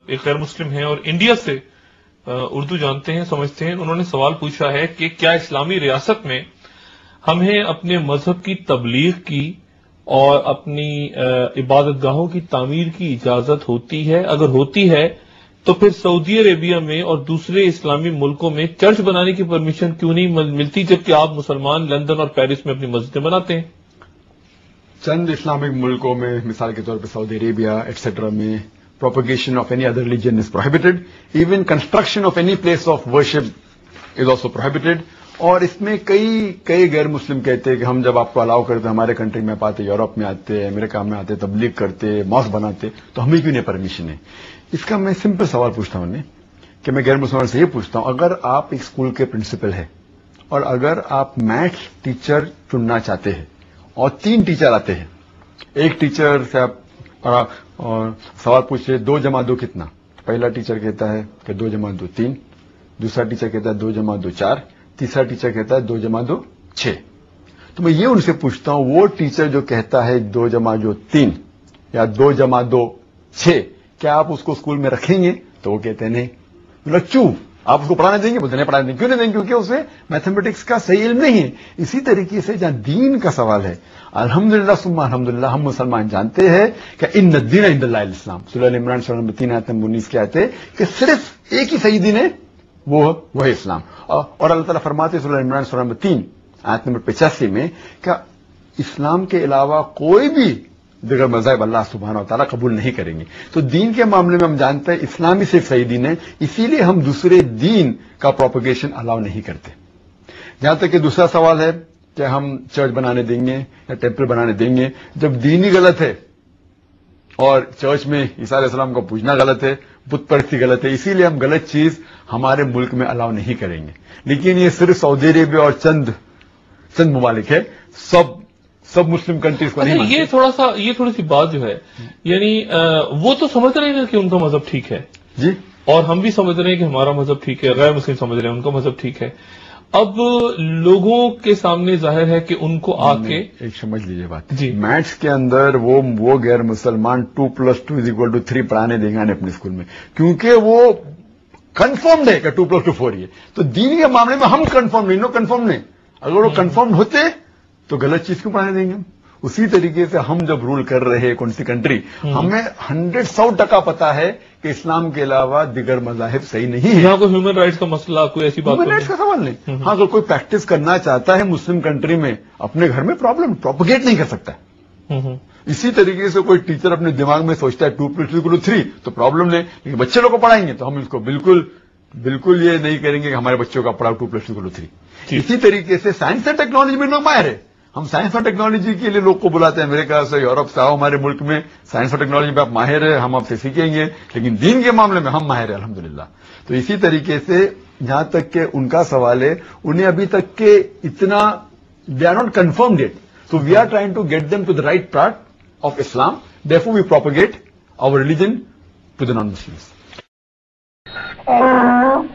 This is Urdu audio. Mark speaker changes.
Speaker 1: ایک غیر مسلم ہیں اور انڈیا سے اردو جانتے ہیں، سمجھتے ہیں. انہوں نے سوال پوچھا ہے کہ کیا اسلامی ریاست میں ہمیں اپنے مذہب کی تبلیغ کی اور اپنی عبادت گاہوں کی تعمیر کی اجازت ہوتی ہے؟ اگر ہوتی ہے تو پھر سعودی عربیہ میں اور دوسرے اسلامی ملکوں میں چرچ بنانے کی پرمیشن کیوں نہیں ملتی، جبکہ آپ مسلمان لندن اور پیرس میں اپنی مسجدیں بناتے ہیں؟
Speaker 2: چند اسلامک ملکوں میں، مثال کے طور پہ سعودی عربیہ ایٹسٹرا میں، propagation of any other religion is prohibited. Even construction of any place of worship is also prohibited. اور اس میں کئی غیر مسلم کہتے ہیں کہ ہم جب آپ کو الاؤ کرتے ہمارے کنٹری میں آتے، یورپ میں آتے، امریکہ میں آتے، تبلیغ کرتے، ماسک بناتے، تو ہمیں کیوں نہیں پرمیشن ہے؟ اس کا میں سمپل سوال پوچھتا ہوں کہ میں غیر مسلمان سے یہ پوچھتا ہوں، اگر آپ ایک اسکول کے پرنسپل ہیں اور اگر آپ میتھس ٹیچر چننا چاہتے ہیں اور 3 ٹیچر آتے ہیں، ایک ٹیچر سے آپ اور سوال پوچھے 2 + 2 کتنا؟ پہلا ٹیچر کہتا ہے کہ 2 + 2 3، دوسرا ٹیچر کہتا ہے 2 + 2 4، تیسرا ٹیچر کہتا ہے 2 + 2 6۔ تو میں یہ ان سے پوچھتا ہوں، وہ ٹیچر جو کہتا ہے 2 + 2 3 یا 2 + 2 6، کیا آپ اس کو اسکول میں رکھیں گے؟ تو وہ کہتے ہیں نہیں۔ مطلب کیوں؟ آپ اس کو پڑھانے دیں گے؟ بولتے نہیں پڑھانے دیں گے۔ کیوں نہیں دیں گے؟ کیونکہ اسے میتھمیٹکس کا صحیح علم نہیں ہے۔ اسی طریقے سے جہاں دین کا سوال ہے، الحمدللہ ثم الحمدللہ ہم مسلمان جانتے ہیں کہ ان الدین عند اللہ الاسلام، سورہ عمران سورہ نمبر 3 آیت نمبر 19 کے آیت ہے کہ صرف ایک ہی صحیح دین ہے، وہ ہے اسلام۔ اور اللہ تعالیٰ فرماتے ہیں سورہ عمران سورہ نمبر 3 آیت نمبر 85 میں کہ اسلام کے علاوہ کوئی بھی دیگر مذاہب اللہ سبحانہ و تعالیٰ قبول نہیں کریں گے۔ تو دین کے معاملے میں ہم جانتے ہیں اسلام ہی صرف صحیح دین ہے، اسی لیے ہم دوسرے دین کا پروپیگیشن الاؤ نہیں کرتے۔ جہاں تک کہ دوسرا سوال ہے کہ ہم چرچ بنانے دیں گے یا ٹیمپل بنانے دیں گے، جب دین ہی غلط ہے اور چرچ میں عیسیٰ علیہ السلام کو پوجنا غلط ہے، بت پرستی غلط ہے، اسی لیے ہم غلط چیز ہمارے ملک میں الاؤ نہیں کریں گے۔ لیکن یہ صرف سعودی عربیہ اور چند ممالک ہے، سب مسلم کنٹریز کو نہیں مانتے۔
Speaker 1: یہ تھوڑی سی بات جو ہے، یعنی وہ تو سمجھ رہے ہیں کہ ان کا مذہب ٹھیک ہے
Speaker 2: جی،
Speaker 1: اور ہم بھی سمجھ رہے ہیں کہ ہمارا مذہب ٹھیک ہے، غیر مسلم سمجھ رہے ہیں ان کا مذہب ٹھیک ہے۔ اب لوگوں کے سامنے ظاہر ہے کہ ان کو آ کے
Speaker 2: ایک سمجھ لیجیے بات
Speaker 1: جی،
Speaker 2: میتھس کے اندر وہ غیر مسلمان 2 + 2 = 3 پڑھانے دیں گے اپنے اسکول میں، کیونکہ وہ کنفرمڈ ہے کہ 2 + 2 4 ہی ہے۔ تو دین کے معاملے میں ہم کنفرم نہیں، اگر وہ کنفرم ہوتے تو غلط چیز کیوں پڑھانے دیں گے؟ اسی طریقے سے ہم جب رول کر رہے ہیں کون سی کنٹری، ہمیں 100% پتا ہے کہ اسلام کے علاوہ دیگر مذاہب صحیح نہیں ہے۔
Speaker 1: یہاں کوئی ہیومن رائٹس کا مسئلہ، کوئی ایسی بات
Speaker 2: ہیومن رائٹس کا سوال نہیں۔ ہاں، اگر کوئی پریکٹس کرنا چاہتا ہے مسلم کنٹری میں، اپنے گھر میں پروپیگیٹ نہیں کر سکتا ہے۔ اسی طریقے سے کوئی ٹیچر اپنے دماغ میں سوچتا ہے 2 + 2 = 3 تو پرابلم نہیں، لیکن بچے لوگ کو پڑھائیں گے تو ہم اس کو بالکل یہ نہیں کریں گے کہ ہمارے بچوں کا پڑھاؤ 2 + 2 = 3۔ اسی طریقے سے سائنس اور ٹیکنالوجی میں لوگ ماہر ہے، ہم سائنس اور ٹیکنالوجی کے لیے لوگ کو بلاتے ہیں امریکہ سے، یورپ سے، آؤ ہمارے ملک میں سائنس اور ٹیکنالوجی میں آپ ماہر ہیں، ہم آپ سے سیکھیں گے، لیکن دین کے معاملے میں ہم ماہر ہیں الحمدللہ۔ تو اسی طریقے سے جہاں تک کہ ان کا سوال ہے، انہیں ابھی تک کہ اتنا they are not confirmed it, تو we are trying to get them to the right part of Islam, therefore we propagate our religion to the non-Muslims.